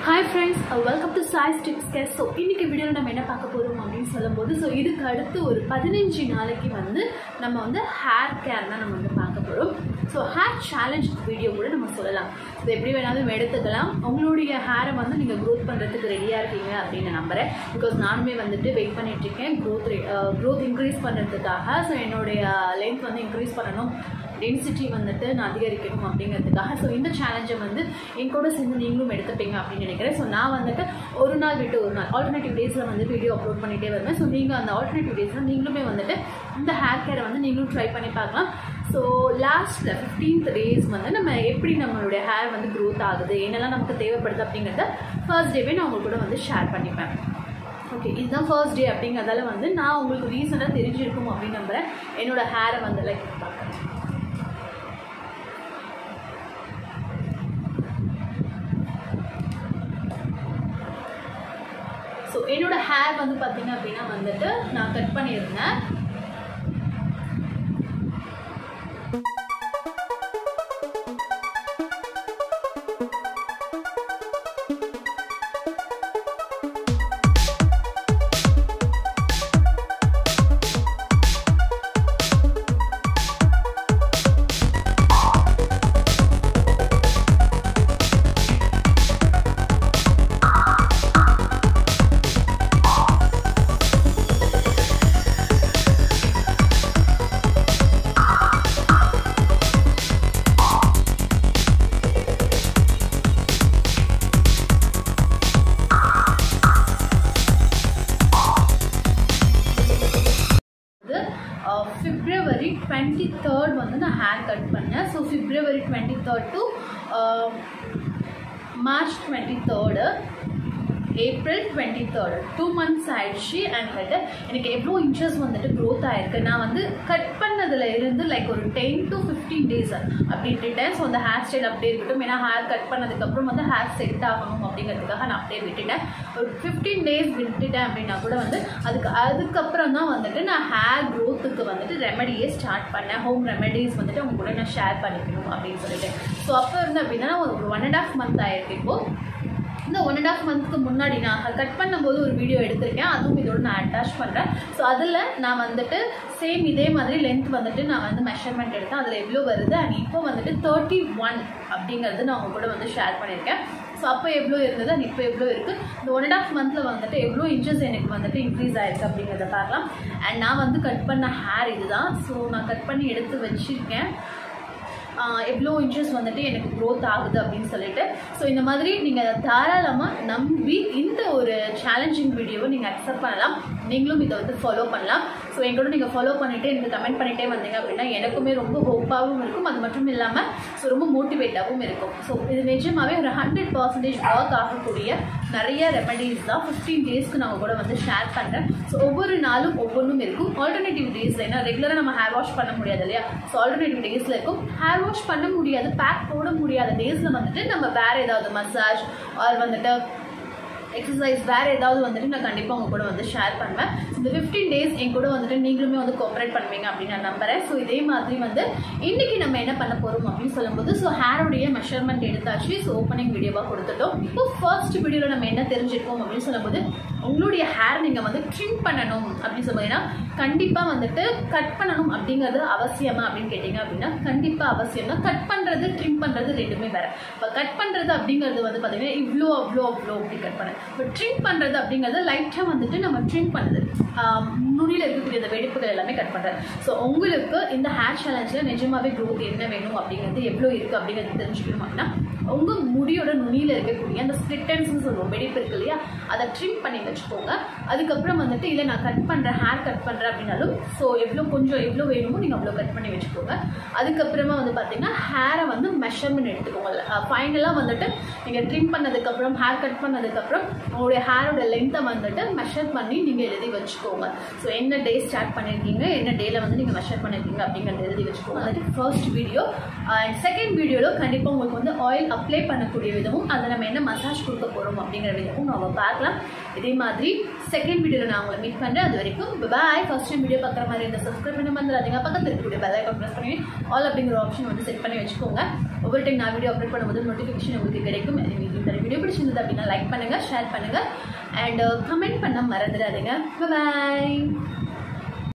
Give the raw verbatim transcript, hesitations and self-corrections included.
Hi friends, uh, welcome to Sai's Tips Care. So இன்னைக்கு வீடியோல நம்ம என்ன பார்க்க போறோம் அப்படினு சொல்லும்போது சோ இதுக்கு அடுத்து ஒரு பதினைந்து நாளைக்கு வந்து நம்ம வந்து ஹேர் கேர் தான் நம்ம வந்து பார்க்க போறோம். சோ ஹேர் சேலஞ்ச் வீடியோ கூட நம்ம சொல்லலாம். இது எப்படி வேணாலும் எடுத்துக்கலாம். உங்களுடைய ஹேரை வந்து நீங்க growth பண்றதுக்கு ரெடியா இருக்கீங்க அப்படினு நம்புறேன். because நானுமே வந்துட்டு வெயிட் பண்ணிட்டு இருக்கேன் growth growth increase பண்றதுக்காக. சோ என்னோட லெந்த் வந்து increase பண்ணனும், டென்சிட்டி வந்துட்டு நான் அதிகரிக்கணும் அப்படிங்கிறதுக்காக. ஸோ இந்த சேலஞ்சை வந்து என் கூட சேர்ந்து நீங்களும் எடுத்துப்பீங்க அப்படின்னு நினைக்கிறேன். ஸோ நான் வந்துட்டு ஒரு நாள் விட்டு ஒரு நாள் ஆல்டர்னேட்டிவ் டேஸில் வந்து வீடியோ அப்லோட் பண்ணிகிட்டே வருவேன். ஸோ நீங்கள் அந்த ஆல்டர்னேட்டிவ் டேஸில் நீங்களுமே வந்துட்டு இந்த ஹேர் கேரை வந்து நீங்களும் ட்ரை பண்ணி பார்க்கலாம். ஸோ லாஸ்ட்டில் ஃபிஃப்டீன்த் டேஸ் வந்து நம்ம எப்படி நம்மளுடைய ஹேர் வந்து க்ரோத் ஆகுது, என்னெல்லாம் நமக்கு தேவைப்படுது அப்படிங்கிறத ஃபர்ஸ்ட் டேவே நான் உங்களுக்கு கூட வந்து ஷேர் பண்ணிப்பேன். ஓகே, இதுதான் ஃபர்ஸ்ட் டே அப்படிங்கிறதால வந்து நான் உங்களுக்கு ரீசனாக தெரிஞ்சிருக்கும் அப்படின்னு நம்புகிறேன். என்னோடய ஹேரை வந்து லைக் பார்க்குறேன். ஸோ என்னோட ஹேர் வந்து பார்த்தீங்க அப்படின்னா வந்துட்டு நான் கட் பண்ணியிருந்தேன். February twenty-third வந்து நான் ஹேர் கட் பண்ணேன். So February twenty-third to March twenty-third, April twenty-third, two months ஆயிடுச்சு. அண்ட் வந்துட்டு எனக்கு எவ்வளோ இன்ச்சஸ் வந்துட்டு க்ரோத் ஆயிருக்கு. நான் வந்து கட் பண்ணதில் இருந்து லைக் ஒரு டென் டு ஃபிஃப்டீன் டேஸ் அப்படி விட்டுட்டேன். ஸோ அந்த ஹேர் ஸ்டைல் அப்படியே இருக்கட்டும், ஏன்னா ஹேர் கட் பண்ணதுக்கப்புறம் வந்து ஹேர் செட் ஆகணும் அப்படிங்கிறதுக்காக நான் அப்படியே விட்டுட்டேன். ஒரு ஃபிஃப்டீன் டேஸ் விட்டுட்டேன் அப்படின்னா கூட வந்து அதுக்கு அதுக்கப்புறம் தான் வந்துட்டு நான் ஹேர் க்ரோத்துக்கு வந்துட்டு ரெமெடியே ஸ்டார்ட் பண்ணேன். ஹோம் ரெமெடிஸ் வந்துட்டு அவங்க கூட நான் ஷேர் பண்ணிக்கணும் அப்படின்னு சொல்லிட்டு. ஸோ அப்போ இருந்து அப்படின்னா ஒரு ஒன் அண்ட் ஆஃப் மந்த் ஆயிருக்கு. இப்போது இந்த ஒன் அண்ட் ஆஃப் மந்த்துக்கு முன்னாடி நான் கட் பண்ணும்போது ஒரு வீடியோ எடுத்திருக்கேன், அதுவும் இதோட நான் அட்டாச் பண்ணுறேன். ஸோ அதில் நான் வந்துட்டு சேம் இதே மாதிரி லென்த் வந்துட்டு நான் வந்து மெஷர்மெண்ட் எடுத்தேன், அதில் எவ்வளோ வருது. அண்ட் இப்போ வந்துட்டு தேர்ட்டி ஒன் அப்படிங்கிறது நான் அவங்க கூட வந்து ஷேர் பண்ணியிருக்கேன். ஸோ அப்போ எவ்வளோ இருந்தது அண்ட் இப்போ எவ்வளோ இருக்குது, இந்த ஒன் அண்ட் ஆஃப் மந்தில் வந்துட்டு எவ்வளோ இன்ச்சஸ் எனக்கு வந்துட்டு இன்க்ரீஸ் ஆகிருக்கு அப்படிங்கிறத பார்க்கலாம். அண்ட் நான் வந்து கட் பண்ண ஹேர் இதுதான். ஸோ நான் கட் பண்ணி எடுத்து வச்சுருக்கேன் எவ்வளோ இன்ச்சஸ் வந்துட்டு எனக்கு க்ரோத் ஆகுது அப்படின்னு சொல்லிட்டு. ஸோ இந்த மாதிரி நீங்கள் தாராளமாக நம்பி இந்த ஒரு சேலஞ்சிங் வீடியோவை நீங்கள் அக்செப்ட் பண்ணலாம். நீங்களும் இதை வந்து ஃபாலோ பண்ணலாம். ஸோ எங்களோட நீங்கள் ஃபாலோ பண்ணிவிட்டு எனக்கு கமெண்ட் பண்ணிகிட்டே வந்தீங்க அப்படின்னா எனக்குமே ரொம்ப ஹோப்பாகவும் இருக்கும், அது மட்டும் இல்லாமல் ஸோ ரொம்ப மோட்டிவேட்டாகவும் இருக்கும். ஸோ இது நிஜமாகவே ஒரு ஹண்ட்ரட் பர்சன்டேஜ் ஒர்க் ஆகக்கூடிய நிறைய ரெமெடிஸ் தான் ஃபிஃப்டீன் டேஸ்க்கு நான் கூட வந்து ஷேர் பண்ணுறேன். ஸோ ஒவ்வொரு நாளும் ஒவ்வொன்றும் இருக்கும். ஆல்டர்னேட்டிவ் டேஸில், ஏன்னா ரெகுலராக நம்ம ஹேர் வாஷ் பண்ண முடியாது இல்லையா. ஸோ ஆல்டர்னேட்டிவ் டேஸில் இருக்கும். ஹேர் வாஷ் பண்ண முடியாது, பேக் போட முடியாத டேஸில் வந்துட்டு நம்ம வேறு ஏதாவது மசாஜ் ஆர் வந்துட்டு எக்ஸசைஸ் வேறு ஏதாவது வந்துட்டு நான் கண்டிப்பாக உங்க கூட வந்து ஷேர் பண்ணுவேன். இந்த ஃபிஃப்டீன் டேஸ் என் கூட வந்துட்டு நீங்களுமே வந்து கோஆப்ரேட் பண்ணுவீங்க அப்படின்னு நான் நம்புறேன். ஸோ இதே மாதிரி வந்து இன்னைக்கு நம்ம என்ன பண்ண போகிறோம் அப்படின்னு சொல்லும்போது ஸோ ஹேருடைய மெஷர்மெண்ட் எடுத்தாச்சு. ஸோ ஓப்பனிங் வீடியோவாக கொடுத்துட்டோம். இப்போ ஃபர்ஸ்ட் வீடியோவில் நம்ம என்ன தெரிஞ்சிருக்கோம் அப்படின்னு சொல்லும்போது உங்களுடைய ஹேர் நீங்கள் வந்து ட்ரிம் பண்ணணும் அப்படின்னு சொல்லும்போதுன்னா கண்டிப்பாக வந்துட்டு கட் பண்ணணும் அப்படிங்கிறது அவசியமா அப்படின்னு கேட்டிங்க அப்படின்னா கண்டிப்பாக அவசியம் தான். கட் பண்ணுறது ட்ரிம் பண்ணுறது ரெண்டுமே வேறு. இப்போ கட் பண்ணுறது அப்படிங்கிறது வந்து பார்த்தீங்கன்னா இவ்வளோ அவ்வளோ அவ்வளோ அப்படி கட் பண்ணேன். இப்போ ட்ரிம் பண்ணுறது அப்படிங்கிறது லைட்டாக வந்துட்டு நம்ம ட்ரிம் பண்ணுறது, நுனியில் இருக்கக்கூடிய அந்த வெடிப்புகள் எல்லாமே கட் பண்ணுறது. ஸோ உங்களுக்கு இந்த ஹேர் சேலஞ்சில் நிஜமாகவே க்ரோத் என்ன வேணும் அப்படிங்கிறது எவ்வளோ இருக்குது அப்படிங்கிறது தெரிஞ்சுக்கணும் அப்படின்னா உங்கள் முடியோட நுனியில் இருக்கக்கூடிய அந்த ஸ்பிளிட்டன்ஸ்னு சொல்லுவோம், வெடிப்பு இருக்கு இல்லையா, அதை ட்ரிம் பண்ணி வச்சுக்கோங்க. அதுக்கப்புறம் வந்துட்டு இல்லை நான் கட் பண்ணுறேன் ஹேர் கட் பண்ணுறேன் அப்படின்னாலும் ஸோ எவ்வளோ கொஞ்சம் எவ்வளோ வேணுமோ நீங்கள் அவ்வளோ கட் பண்ணி வச்சுக்கோங்க. அதுக்கப்புறமா வந்து பார்த்தீங்கன்னா ஹேரை வந்து மெஷர்மெண்ட் எடுத்துக்கோங்க. ஃபைனலாக வந்துட்டு நீங்கள் ட்ரிம் பண்ணதுக்கப்புறம் ஹேர் கட் பண்ணதுக்கப்புறம் உங்களுடைய ஹேரோட லென்த்தை வந்துட்டு மெஷர் பண்ணி நீங்கள் எழுதி வச்சுக்கோங்க. ஸோ என்ன டே ஸ்டார்ட் பண்ணியிருக்கீங்க, என்ன டேயில் வந்து நீங்கள் மெஷர் பண்ணியிருக்கீங்க அப்படிங்கிறத எழுதி வச்சுக்கோங்க. அது ஃபர்ஸ்ட் வீடியோ. அண்ட் செகண்ட் வீடியோவில் கண்டிப்பாக உங்களுக்கு வந்து ஆயில் அப்ளை பண்ணக்கூடிய விதமும் அதை நம்ம என்ன மசாஜ் கொடுக்க போகிறோம் அப்படிங்கிற விதமும் நம்ம பார்க்கலாம். இதே மாதிரி செகண்ட் வீடியோவில் நான் உங்களை மீட் பண்ணுறேன். அது வரைக்கும் பாய். ஃபர்ஸ்ட் டைம் வீடியோ பார்க்குற மாதிரி இந்த சப்ஸ்கிரைப் பண்ண மறந்துடாதீங்க. பக்கத்தில் இருக்கக்கூடிய பெல் ஐகான் ப்ரெஸ் பண்ணி ஆல் அப்படிங்கிற ஆப்ஷன் வந்து செட் பண்ணி வச்சுக்கோங்க. ஒவ்வொரு டைம் நான் வீடியோ அப்லோட் பண்ணும்போது நோட்டிஃபிகேஷன் உங்களுக்கு கிடைக்கும். இந்த வீடியோ பிடிச்சி பிடிச்சிருந்தது அப்படின்னா லைக் பண்ணுங்கள், ஷேர் பண்ணுங்கள் அண்ட் கமெண்ட் பண்ண மறந்துடாதீங்க. பாய்.